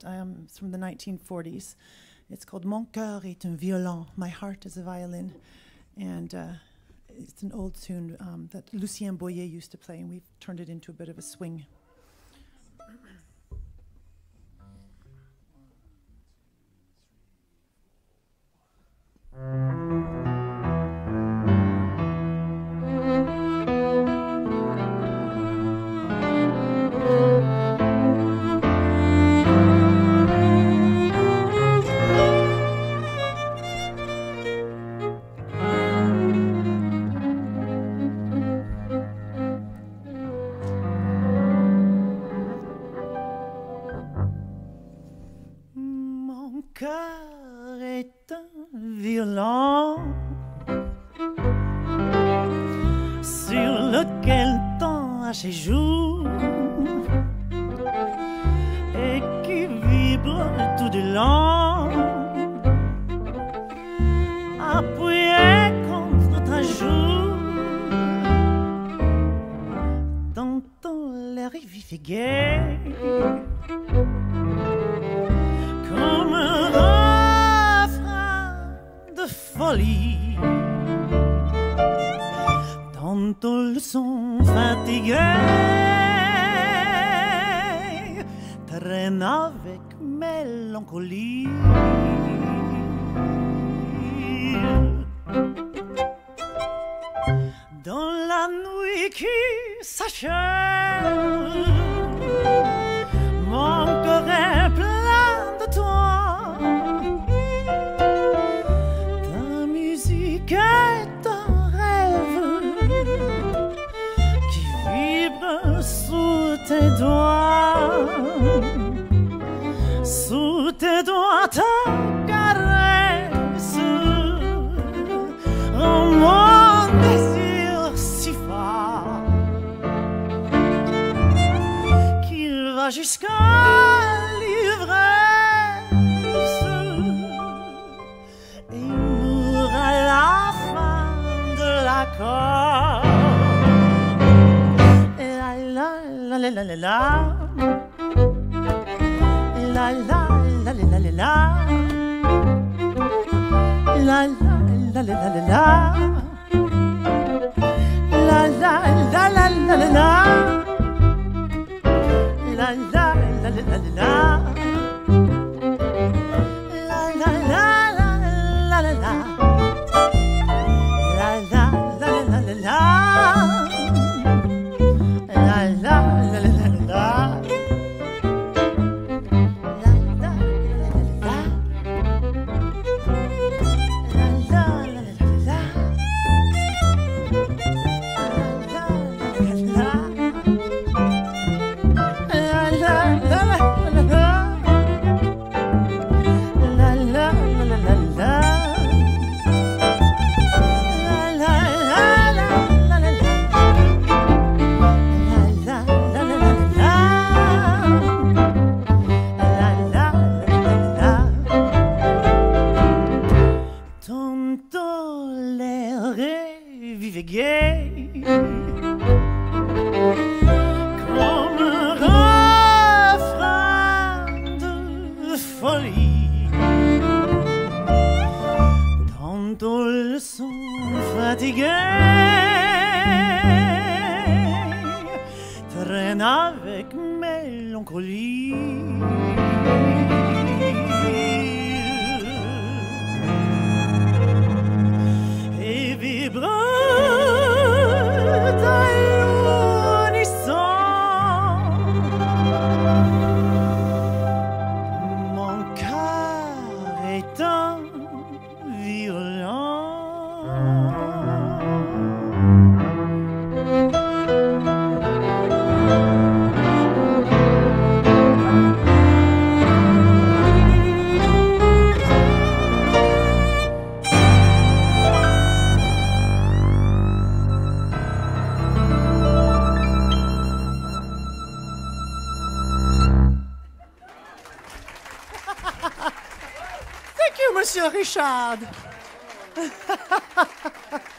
It's from the 1940s. It's called Mon Coeur est un violon. My heart is a violin. And it's an old tune that Lucien Boyer used to play, and we've turned it into a bit of a swing. Cœur est un violon sur lequel tend à ses joues et qui vibre tout du long, appuyé contre ta joue. Tantôt l'air vif et gai, comme un refrain de folie. Tantôt le son fatigué traîne avec mélancolie. Dans la nuit qui s'achève, mon cœur est plein de toi. Ta musique est un rêve qui vibre sous tes doigts. Sous tes doigts ta caresse rend mon désir si fort qu'il va jusqu'à l'ivresse et mourra à la fin de l'accord. La la la la la la. La la la la la la. La la la la la la. La la la la la la la. La la la la la la. La la la la la la la. La la la la la la. La la la la la la. Avec mélancolie et vibre à l'unisson. Mon cœur est un violon. Monsieur Richard.